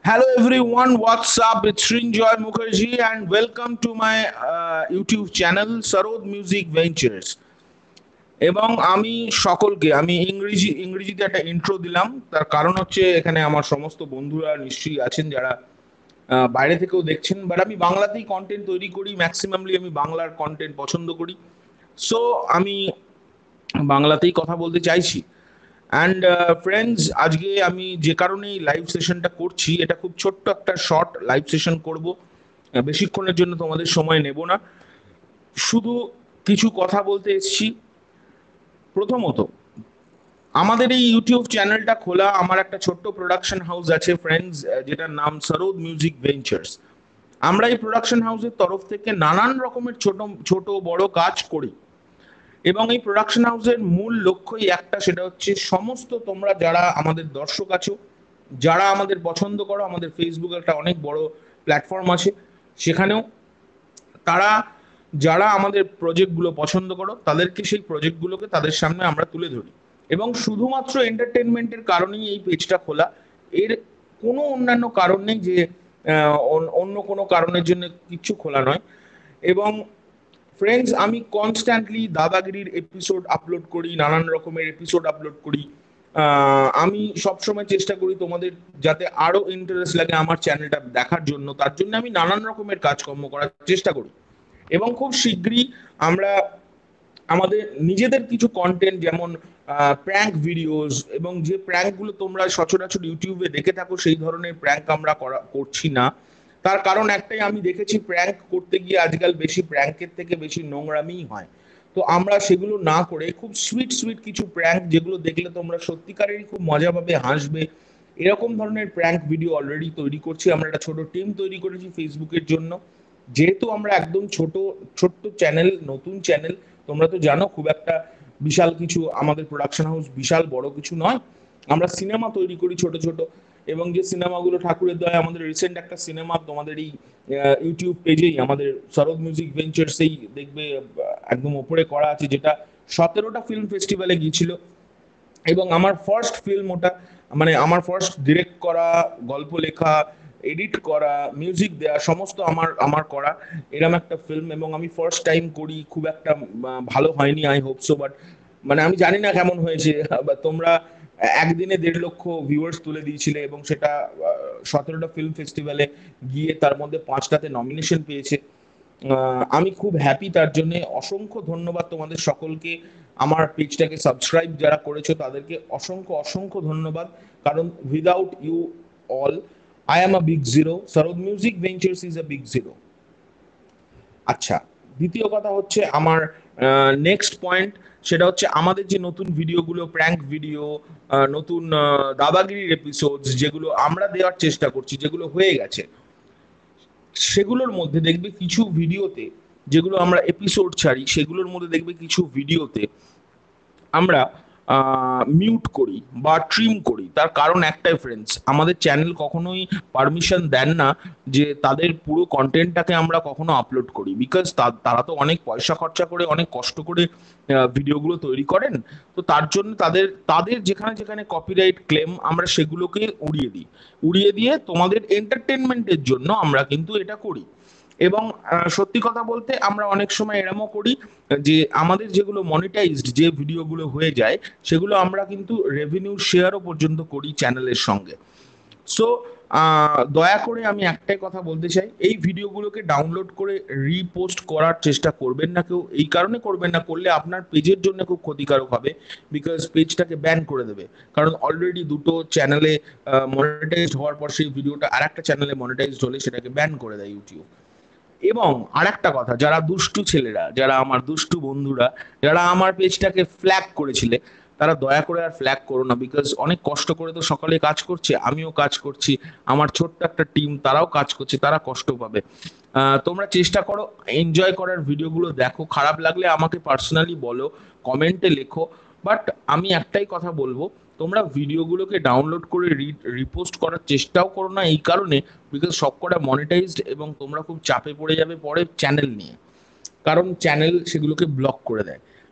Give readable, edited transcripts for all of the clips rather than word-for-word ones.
Hello everyone, what's up? It's Srinjoy Mukherjee and welcome to my YouTube channel Sarod Music Ventures. এবং আমি সকলকে ইংরেজিতে একটা intro দিলাম, তার কারণ হচ্ছে এখানে আমার সমস্ত বন্ধুরা নিশ্চয়ই আছেন যারা বাইরে থেকেও দেখছেন, বাট আমি বাংলাতেই কন্টেন্ট তৈরি করি, ম্যাক্সিমামলি আমি বাংলার কন্টেন্ট পছন্দ করি। সো আমি বাংলাতেই কথা বলতে চাইছি। অ্যান্ড ফ্রেন্ডস, আজকে আমি যে কারণে এই লাইভ সেশনটা করছি, এটা খুব ছোট্ট একটা শর্ট লাইভ সেশন করব, বেশিক্ষণের জন্য তোমাদের সময় নেব না, শুধু কিছু কথা বলতে এসেছি। প্রথমত, আমাদের এই ইউটিউব চ্যানেলটা খোলা আমার একটা ছোট্ট প্রোডাকশন হাউস আছে ফ্রেন্ডস, যেটার নাম সরোদ মিউজিক ভেঞ্চার্স। আমরা এই প্রোডাকশন হাউসের তরফ থেকে নানান রকমের ছোট ছোট বড় কাজ করি, এবং এই প্রোডাকশন হাউসের মূল লক্ষ্যই একটা, সেটা হচ্ছে সমস্ত তোমরা যারা আমাদের দর্শক আছো, যারা আমাদের পছন্দ করো, আমাদের ফেসবুকে একটা অনেক বড় প্ল্যাটফর্ম আছে, সেখানেও তারা যারা আমাদের প্রজেক্টগুলো পছন্দ করো তাদেরকে সেই প্রজেক্টগুলোকে তাদের সামনে আমরা তুলে ধরি, এবং শুধুমাত্র এন্টারটেনমেন্টের কারণেই এই পেজটা খোলা। এর কোনো অন্যান্য কারণ নেই যে অন্য কোনো কারণের জন্য কিচ্ছু খোলা নয়। এবং ফ্রেন্ডস, আমি কনস্ট্যান্টলি দাদাগিরির এপিসোড আপলোড করি, নানান রকমের এপিসোড আপলোড করি। আমি সবসময় চেষ্টা করি তোমাদের যাতে আরো ইন্টারেস্ট লাগে আমার চ্যানেলটা দেখার জন্য, তার জন্য আমি নানান রকমের কাজকর্ম করার চেষ্টা করি। এবং খুব শীঘ্রই আমরা আমাদের নিজেদের কিছু কন্টেন্ট, যেমন প্র্যাঙ্ক ভিডিওস, এবং যে প্র্যাঙ্কগুলো তোমরা সচরাচর ইউটিউবে দেখে থাকো সেই ধরনের প্র্যাঙ্ক আমরা করছি না। তার কারণ একটাই, আমি দেখেছি প্র্যাঙ্ক করতে গিয়ে আজকাল বেশি প্র্যাঙ্কের থেকে বেশি নোংরামিই হয়। তো আমরা সেগুলো না করে খুব সুইট সুইট কিছু প্র্যাঙ্ক, যেগুলো দেখলে তোমরা সত্যিকারেরই খুব মজা পাবে, হাসবে, এরকম ধরনের প্র্যাঙ্ক ভিডিও অলরেডি তৈরি করছি। আমরা একটা ছোট টিম তৈরি করেছি ফেসবুকের জন্য। যেহেতু আমরা একদম ছোট্ট চ্যানেল, নতুন চ্যানেল, তোমরা তো জানো খুব একটা বিশাল কিছু আমাদের প্রোডাকশন হাউস বিশাল বড় কিছু নয়। আমরা সিনেমা তৈরি করি ছোট ছোট, এবং যে সিনেমাগুলো ঠাকুরের দয়ায়, আমাদের রিসেন্ট একটা সিনেমা তোমাদের এই ইউটিউব পেজেই, আমাদের সরোদ মিউজিক ভেঞ্চার্সেই দেখবে একদম ওপরে করা আছে, যেটা 17টা ফিল্ম ফেস্টিভ্যালে গিয়েছিল। এবং আমার ফার্স্ট ফিল্ম ওটা, মানে আমার ফার্স্ট ডিরেক্ট করা, গল্প লেখা, এডিট করা, মিউজিক দেওয়া, সমস্ত আমার আমার করা এরম একটা ফিল্ম, এবং আমি ফার্স্ট টাইম করি। খুব একটা ভালো হয়নি, আই হোপ সো, বাট মানে আমি জানি না কেমন হয়েছে। তোমরা একদিনে 1.5 লক্ষ ভিউয়ার্স তুলে দিয়েছিলে, এবং সেটা 17টা ফিল্ম ফেস্টিভ্যালে গিয়ে তার মধ্যে 5টাতে নমিনেশন পেয়েছে। আমি খুব হ্যাপি তার জন্য। অসংখ্য ধন্যবাদ তোমাদের সকলকে। আমার পেজটাকে সাবস্ক্রাইব যারা করেছো তাদেরকে অসংখ্য অসংখ্য ধন্যবাদ, কারণ without you all I am a big zero, Sarod music ventures is a big zero. আচ্ছা, দ্বিতীয় কথা হচ্ছে আমার নেক্সট পয়েন্ট, সেটা হচ্ছে আমাদের যে নতুন ভিডিওগুলো, প্র্যাঙ্ক ভিডিও, নতুন দাদাগিরির এপিসোডস, যেগুলো আমরা দেওয়ার চেষ্টা করছি, যেগুলো হয়ে গেছে, সেগুলোর মধ্যে দেখবে কিছু ভিডিওতে, যেগুলো আমরা এপিসোড ছাড়ি, সেগুলোর মধ্যে দেখবে কিছু ভিডিওতে আমরা মিউট করি বা ট্রিম করি। তার কারণ একটাই ফ্রেন্ডস, আমাদের চ্যানেল কখনোই পারমিশন দেন না যে তাদের পুরো কন্টেন্টটাকে আমরা কখনো আপলোড করি, বিকজ তারা তো অনেক পয়সা খরচা করে, অনেক কষ্ট করে ভিডিওগুলো তৈরি করেন। তো তার জন্য তাদের তাদের যেখানে যেখানে কপিরাইট ক্লেম, আমরা সেগুলোকে উড়িয়ে দিয়ে তোমাদের এন্টারটেনমেন্টের জন্য আমরা কিন্তু এটা করি। এবং সত্যি কথা বলতে আমরা অনেক সময় এরমও করি যে আমাদের যেগুলো মনিটাইজড যে ভিডিওগুলো হয়ে যায়, সেগুলো আমরা কিন্তু রেভিনিউ শেয়ারও পর্যন্ত করি চ্যানেলের সঙ্গে। সো দয়া করে আমি একটাই কথা বলতে চাই, এই ভিডিওগুলোকে ডাউনলোড করে রিপোস্ট করার চেষ্টা করবেন না কেউ। এই কারণে করবেন না, করলে আপনার পেজের জন্য খুব ক্ষতিকারক হবে, বিকজ পেজটাকে ব্যান করে দেবে। কারণ অলরেডি দুটো চ্যানেলে মনিটাইজড হওয়ার পর সেই ভিডিওটা আর একটা চ্যানেলে মনিটাইজড হলে সেটাকে ব্যান করে দেয় ইউটিউব। এবং আরেকটা কথা, যারা দুষ্টু ছেলেরা, যারা আমার দুষ্টু বন্ধুরা, যারা আমার পেজটাকে ফ্ল্যাগ করেছিলে, তারা দয়া করে আর ফ্ল্যাগ করো না, বিকজ অনেক কষ্ট করে তো সকালে কাজ করছে, আমিও কাজ করছি, আমার ছোট্ট একটা টিম তারাও কাজ করছে, তারা কষ্ট পাবে। তোমরা চেষ্টা করো এনজয় করার ভিডিওগুলো দেখো, খারাপ লাগলে আমাকে পার্সোনালি বলো, কমেন্টে লেখো। বাট আমি একটাই কথা বলবো, তোমরা ভিডিওগুলোকে ডাউনলোড করে রিপোস্ট করার চেষ্টাও করো না, এই কারণে বিকজ সবকটা মনিটাইজড, এবং তোমরা খুব চাপে পড়ে যাবে পরে চ্যানেল নিয়ে, কারণ চ্যানেল সেগুলোকে ব্লক করে দেয়।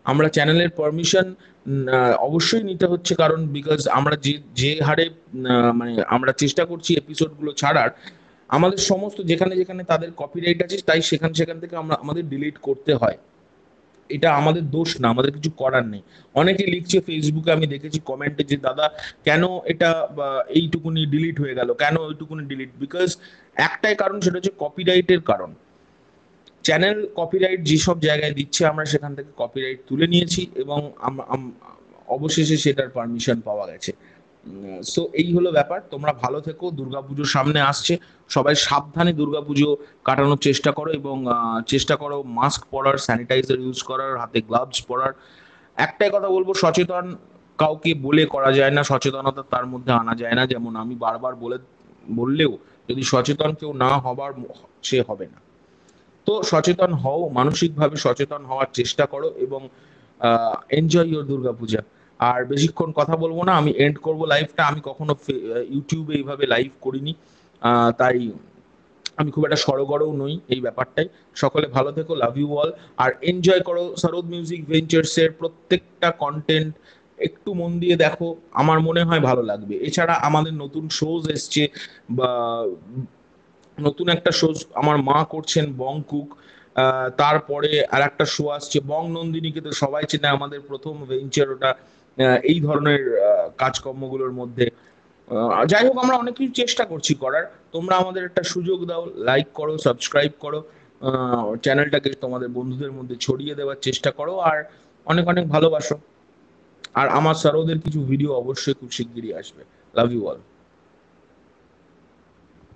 আমরা চ্যানেলের পারমিশন অবশ্যই নিতে হচ্ছে, কারণ বিকজ আমরা যে যে হারে মানে আমরা চেষ্টা করছি এপিসোডগুলো ছাড়ার, আমাদের সমস্ত যেখানে যেখানে তাদের কপিরাইট আছে তাই সেখান সেখান থেকে আমাদের ডিলিট করতে হয়। এটা আমাদের দোষ না, আমাদের কিছু করার নেই। অনেকে লিখছে ফেসবুকে, আমি দেখেছি কমেন্টে, যে দাদা কেন এটা এইটুকুনি ডিলিট হয়ে গেল, কেন ওইটুকুনি ডিলিট, বিকজ একটাই কারণ, সেটা হচ্ছে কপিরাইটের কারণ। চ্যানেল কপিরাইট যেসব জায়গায় দিচ্ছে আমরা সেখান থেকে কপিরাইট তুলে নিয়েছি এবং অবশেষে সেটার পারমিশন পাওয়া গেছে। সো এই হলো ব্যাপার। তোমরা ভালো থেকো, দুর্গাপুজো সামনে আসছে, সবাই সাবধানে দুর্গাপুজো কাটানোর চেষ্টা করো এবং চেষ্টা করো মাস্ক পরার, স্যানিটাইজার ইউজ করার, হাতে গ্লাভস পরার। একটাই কথা বলবো, সচেতন কাউকে বলে করা যায় না, সচেতনতা তার মধ্যে আনা যায় না। যেমন আমি বারবার বললেও যদি সচেতন কেউ না হবার, সে হবে না। তো সচেতন হও, মানসিকভাবে সচেতন হওয়ার চেষ্টা করো এবং এনজয় ইউর দুর্গাপূজা। আর বেশিক্ষণ কথা বলবো না, আমি এন্ড করব লাইভটা। আমি কখনো ইউটিউবে এইভাবে লাইভ করিনি, তাই আমি খুব একটা সড়গড়ও নই এই ব্যাপারটাই। সকলে ভালো থেকো, লাভ ইউ অল। আর এনজয় করো সরোদ মিউজিক ভেঞ্চার্স এর প্রত্যেকটা কন্টেন্ট, একটু মন দিয়ে দেখো, আমার মনে হয় ভালো লাগবে। এছাড়া আমাদের নতুন শোজ এসছে, বা নতুন একটা শো আমার মা করছেন, বং কুক। তারপরে আর একটা শো আসছে বং নন্দিনীকে, তো সবাই চেনে, আমাদের প্রথম ভেঞ্চার ওটা এই ধরনের কাজকর্মগুলোর মধ্যে। যাই হোক, আমরা অনেক কিছু চেষ্টা করছি করার। তোমরা আমাদের একটা সুযোগ দাও, লাইক করো, সাবস্ক্রাইব করো, চ্যানেলটাকে তোমাদের বন্ধুদের মধ্যে ছড়িয়ে দেওয়ার চেষ্টা করো, আর অনেক অনেক ভালোবাসো। আর আমার সরোদের কিছু ভিডিও অবশ্যই খুব শিগগিরই আসবে। Love you all.